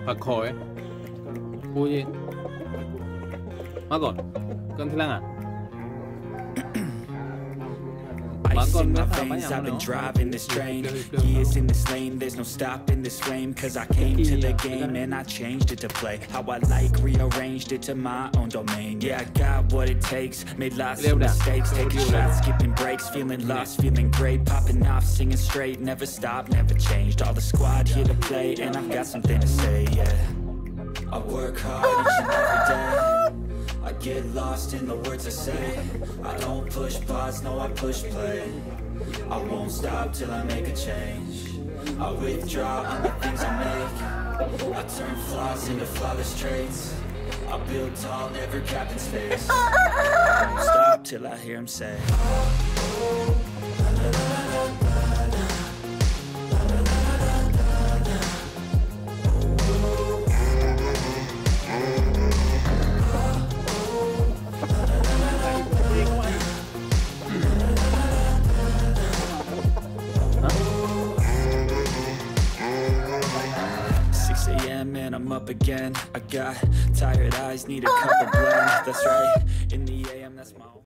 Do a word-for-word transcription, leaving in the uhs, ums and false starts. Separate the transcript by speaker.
Speaker 1: Hoặc khỏi vui gì Mangon con thứ lăng à
Speaker 2: Ice in my veins, I've been driving this train. Years in this lane, there's no stopping this flame. Cause I came to the game and I changed it to play how I like, rearranged it to my own domain. Yeah, I got what it takes, made lots of mistakes, taking shots, skipping breaks, feeling lost, feeling great, popping off, singing straight, never stopped, never changed. All the squad here to play and I've got something to say, yeah. I work hard each and every day, I get lost in the words I say. I don't push pause, no I push play. I won't stop till I make a change. I withdraw on the things I make. I turn flaws into flawless traits. I build tall, never capped in space. I won't stop till I hear him say six A M and I'm up again. I got tired eyes, need a cup of blend. That's right, in the A M that's my